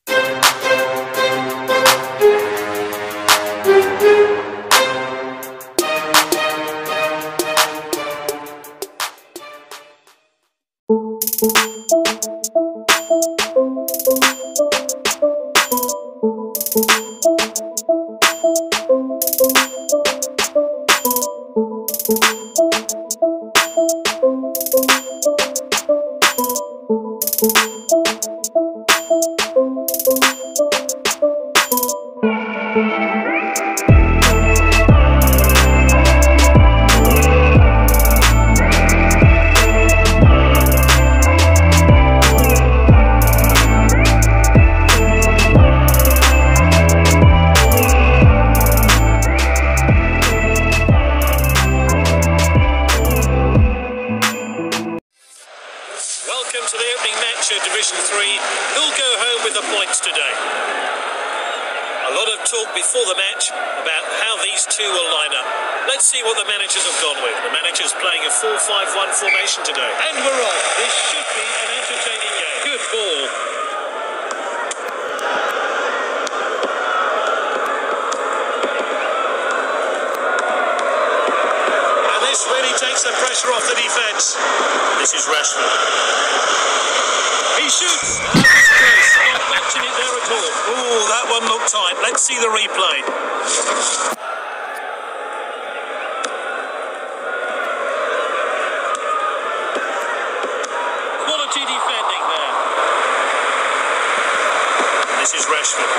Welcome to the opening match of Division 3. Who'll go home with the points today? A lot of talk before the match about how these two will line up. Let's see what the managers have gone with. The manager's playing a 4-5-1 formation today. And we're on. This should be an entertaining game. Good ball. And this really takes the pressure off the defence. This is Rashford. He shoots. That was close. Not matching it there at all. Oh, that one looked tight. Let's see the replay. Quality defending there. This is Rashford.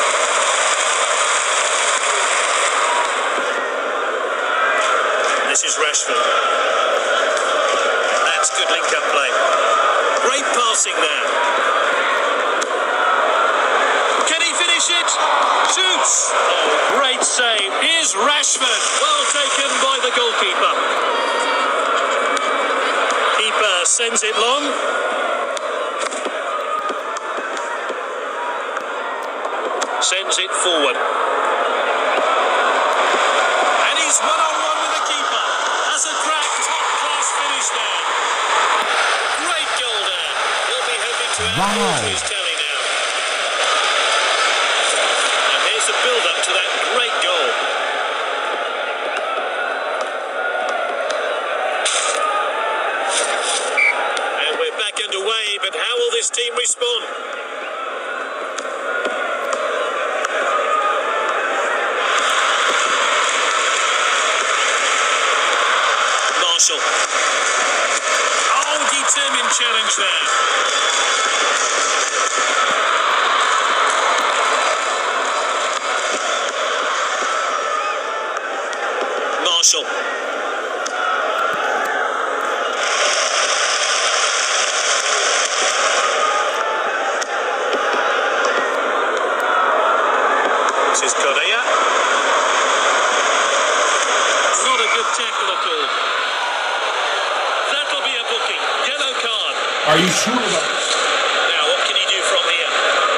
This is Rashford. That's good link-up play. Great passing there. Can he finish it? Shoots! Oh, great save. Here's Rashford. Well taken by the goalkeeper. Keeper sends it long. Sends it forward. And he's one-on-one with the keeper. Has a crack, top-class finish there. Great goal there. He'll be hoping to add more to his tally now. And here's the build-up to that great goal. And we're back underway, but how will this team respond? Marshall. Oh, determined challenge there. Marshall. This is Correa. Not a good tackle at all. That'll be a booking. Yellow card. Are you sure about it? Now, what can he do from here?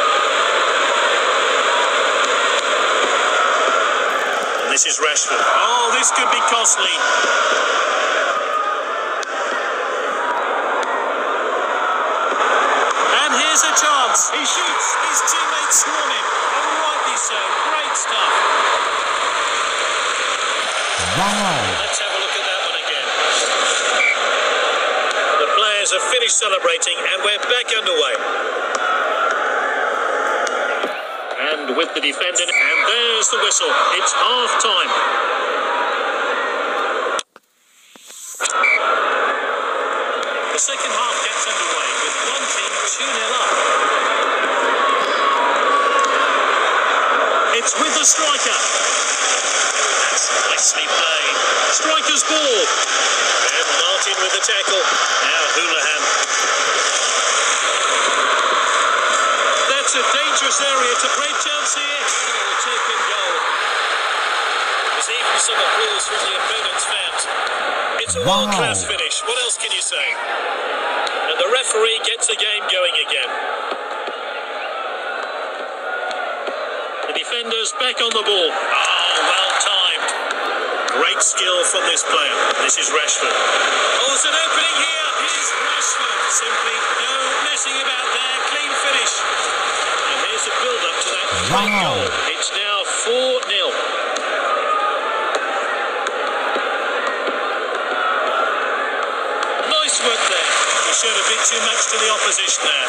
And this is Rashford. Oh, this could be costly. And here's a chance. He shoots. His teammates swarm him. And rightly so. Great stuff. Wow. Let's have a look at that one again. The players have finished celebrating and we're back underway. And with the defender, and there's the whistle. It's half-time. The second half gets underway with one team 2-0 up. It's with the striker. That's nicely played. Striker's ball. And Martin with the tackle. Now Houlihan. That's a dangerous area to great chance here. Oh, taken goal. There's even some applause from the opponent's fans. It's a world-class finish. What else can you say? And the referee gets the game going again. The defender's back on the ball. Oh, well timed. Great skill from this player. This is Rashford. Oh, there's an opening here. Here's Rashford. Simply no messing about there. Clean finish. And here's the quick goal. It's now 4-0. Nice work there. He showed a bit too much to the opposition there.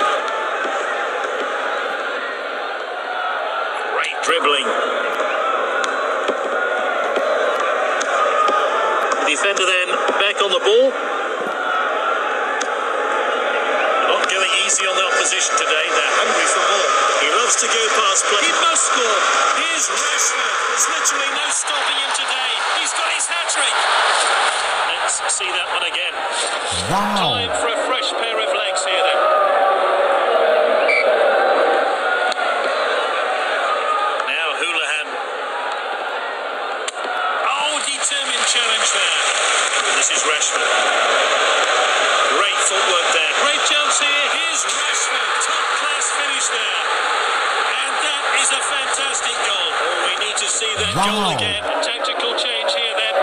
Great dribbling. The defender then back on the ball. Not going easy on the opposition today. They're hungry for more. He loves to go past play. He must score. Here's Rashford. There's literally no stopping him today. He's got his hat-trick. Let's see that one again. Wow. Time for a fresh pair of legs here then. Now Houlihan. Oh, determined challenge there. This is Rashford. Great footwork there. Great chance here. Here's Rashford. Top-class finish there. And that is a fantastic goal. Oh, we need to see that goal again. A tactical change here then.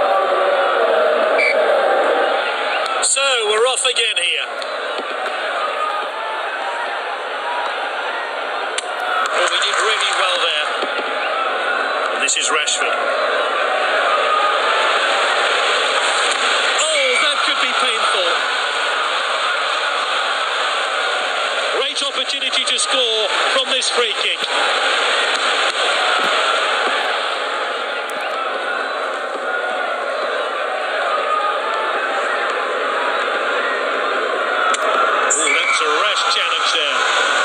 So, we're off again here. Oh, we did really well there. And this is Rashford. Oh, that could be painful. Great opportunity to score from this free kick. Challenge there.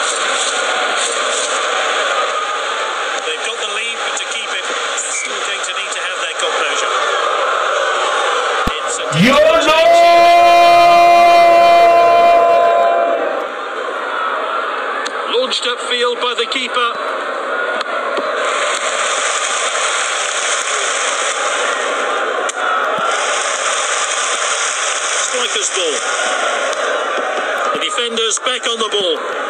They've got the lead, but to keep it, they're still going to need to have their composure. It's a launched upfield by the keeper. Striker's ball. The defenders back on the ball.